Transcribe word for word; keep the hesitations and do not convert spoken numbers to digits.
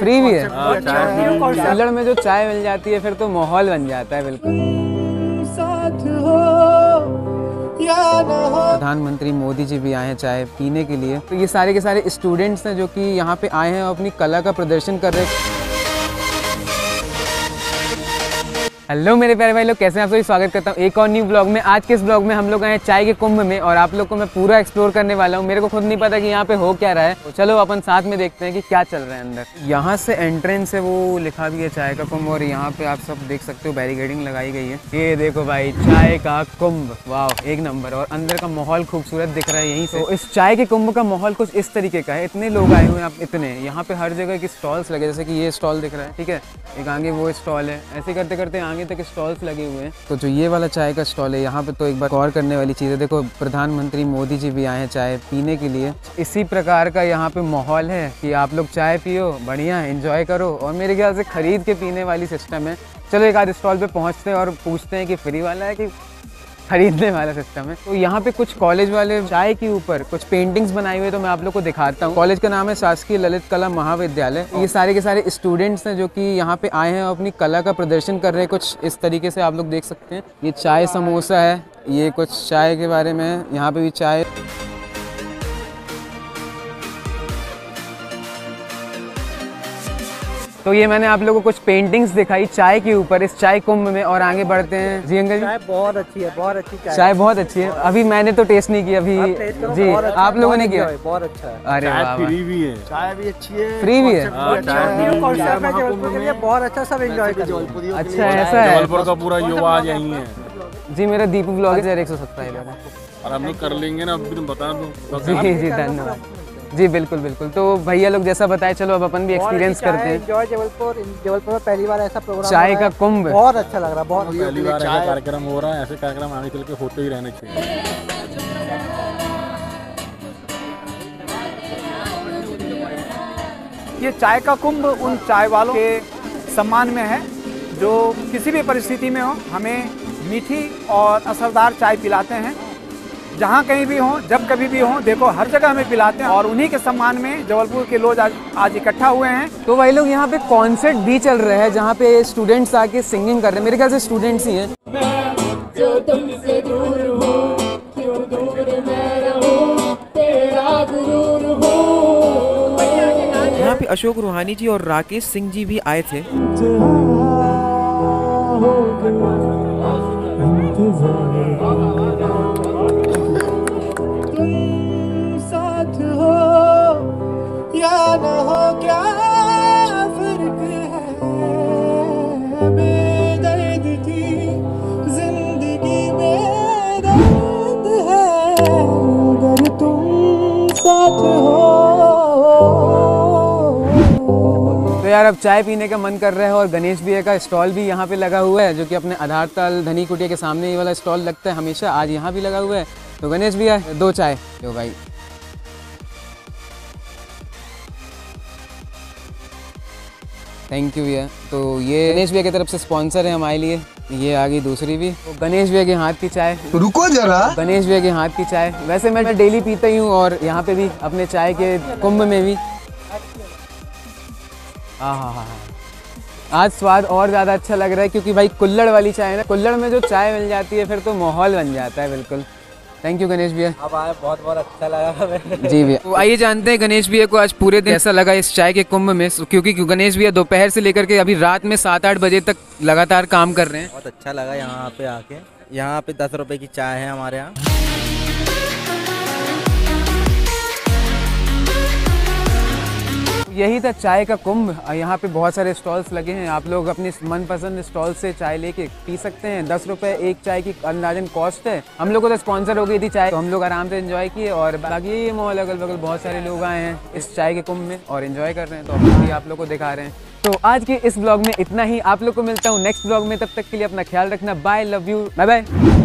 Free भी है। कुल्हड़ में जो चाय मिल जाती है फिर तो माहौल बन जाता है बिल्कुल। प्रधानमंत्री मोदी जी भी आए हैं चाय पीने के लिए। तो ये सारे के सारे स्टूडेंट्स हैं जो कि यहाँ पे आए हैं और अपनी कला का प्रदर्शन कर रहे हैं। हेलो मेरे प्यारे भाई लोग, कैसे हैं आप सभी। स्वागत करता हूँ एक और न्यू ब्लॉग में। आज के इस ब्लॉग में हम लोग आए चाय के कुंभ में और आप लोग को मैं पूरा एक्सप्लोर करने वाला हूँ। मेरे को खुद नहीं पता कि यहाँ पे हो क्या रहा है, तो चलो अपन साथ में देखते हैं कि क्या चल रहा है अंदर। यहाँ से एंट्रेंस है, वो लिखा भी है चाय का कुंभ, और यहाँ पे आप सब देख सकते हो बैरिकेडिंग लगाई गई है। ये देखो भाई, चाय का कुंभ, वाह एक नंबर। और अंदर का माहौल खूबसूरत दिख रहा है यहीं से। तो इस चाय के कुंभ का माहौल कुछ इस तरीके का है। इतने लोग आए हुए हैं, आप इतने यहाँ पे हर जगह की स्टॉल्स लगे, जैसे कि ये स्टॉल दिख रहा है, ठीक है, एक आगे वो स्टॉल है, ऐसे करते करते आगे तक स्टॉल्स लगे हुए हैं। तो जो ये वाला चाय का स्टॉल है, यहाँ पे तो एक बार गौर करने वाली चीज़ है। देखो, प्रधानमंत्री मोदी जी भी आए हैं चाय पीने के लिए। इसी प्रकार का यहाँ पे माहौल है कि आप लोग चाय पियो, बढ़िया एंजॉय करो, और मेरे ख्याल से खरीद के पीने वाली सिस्टम है। चलो एक आध स्टॉल पे पहुँचते हैं और पूछते हैं कि फ्री वाला है कि खरीदने वाला सिस्टम है। तो यहाँ पे कुछ कॉलेज वाले चाय के ऊपर कुछ पेंटिंग्स बनाए हुए, तो मैं आप लोग को दिखाता हूँ। कॉलेज का नाम है शासकीय ललित कला महाविद्यालय। ये सारे के सारे स्टूडेंट्स हैं जो कि यहाँ पे आए हैं और अपनी कला का प्रदर्शन कर रहे हैं। कुछ इस तरीके से आप लोग देख सकते हैं। ये चाय समोसा है, ये कुछ चाय के बारे में है। यहाँ पे भी चाय, तो ये मैंने आप लोगों को कुछ पेंटिंग्स दिखाई चाय के ऊपर इस चाय कुंभ में। और आगे बढ़ते हैं। जी अंकल, चाय बहुत अच्छी है, बहुत अच्छी चाय चाय बहुत अच्छी है। अभी मैंने तो टेस्ट नहीं किया अभी जी, आप लोगों ने किया? बहुत अच्छा है। अरे वाह, फ्री भी है, चाय भी अच्छी है, फ्री भी है, बहुत अच्छा, सब एंजॉय कर। अच्छा ऐसा है, जबलपुर का पूरा युवा आज यहीं है जी। मेरा दीपू ब्लॉग है एक सौ सत्ताईस, और हम लोग कर लेंगे ना, अभी तुम बता दो। जी जी धन्यवाद जी, बिल्कुल बिल्कुल। तो भैया लोग जैसा बताए, चलो अब अपन भी एक्सपीरियंस करते हैं। एंजॉय जबलपुर, जबलपुर में पहली बार ऐसा प्रोग्राम चाय का कुंभ, बहुत अच्छा लग रहा है। बहुत पहली बार ऐसा कार्यक्रम हो रहा है। ऐसे कार्यक्रम आगे चल के होते ही रहने चाहिए। ये चाय का कुंभ उन चाय वालों के सम्मान में है जो किसी भी परिस्थिति में हो हमें मीठी और असरदार चाय पिलाते हैं। जहाँ कहीं भी हो, जब कभी भी हो, देखो हर जगह हमें पिलाते हैं। और उन्हीं के सम्मान में जबलपुर के लोग आज आज इकट्ठा हुए हैं। तो भाई लोग यहाँ पे कॉन्सर्ट भी चल रहा है जहाँ पे स्टूडेंट्स आके सिंगिंग कर रहे हैं। मेरे ख्याल से स्टूडेंट्स ही हैं। जो तुमसे दूर हूँ, क्यों दूर मैं रहूँ, तेरा गुरूर हूँ। यहाँ पे अशोक रूहानी जी और राकेश सिंह जी भी आए थे। तो यार अब चाय पीने का मन कर रहा है, और गणेश भैया का स्टॉल भी यहाँ पे लगा हुआ है, जो कि अपने आधार ताल धनी कुटिया के सामने ये वाला स्टॉल लगता है हमेशा। आज यहाँ भी लगा हुआ है। तो गणेश भैया दो चाय लो भाई। थैंक यू भैया। तो ये गणेश भैया की तरफ से स्पॉन्सर है हमारे लिए। ये आ गई दूसरी भी, तो गणेश भैया के हाथ की चाय। रुको जरा, गणेश भैया के हाथ की चाय वैसे मैं डेली पीता ही हूँ, और यहाँ पे भी अपने चाय के कुंभ में भी। हाँ हाँ हाँ, आज स्वाद और ज़्यादा अच्छा लग रहा है, क्योंकि भाई कुल्हड़ वाली चाय है ना। कुल्हड़ में जो चाय मिल जाती है फिर तो माहौल बन जाता है बिल्कुल। थैंक यू गणेश भैया, अब आए, बहुत बहुत अच्छा लगा जी भैया। तो आइए जानते हैं गणेश भैया को आज पूरे दिन ऐसा लगा इस चाय के कुंभ में, क्योंकि गणेश भैया दोपहर से लेकर के अभी रात में सात आठ बजे तक लगातार काम कर रहे हैं। बहुत अच्छा लगा यहाँ पे आके। यहाँ पे दस रुपए की चाय है हमारे यहाँ। यही था चाय का कुंभ। यहाँ पे बहुत सारे स्टॉल्स लगे हैं, आप लोग अपने मनपसंद स्टॉल से चाय लेके पी सकते हैं। दस रुपए एक चाय की अंदाजन कॉस्ट है। हम लोग को तो स्पॉन्सर हो गई थी चाय, तो हम लोग आराम से एंजॉय किए। और बाकी ये मॉल अगल बगल बहुत सारे लोग आए हैं इस चाय के कुंभ में और एंजॉय कर रहे हैं, तो हम भी आप लोग को दिखा रहे हैं। तो आज के इस ब्लॉग में इतना ही। आप लोग को मिलता हूँ नेक्स्ट ब्लॉग में, तब तक के लिए अपना ख्याल रखना। Bye, love you, bye bye.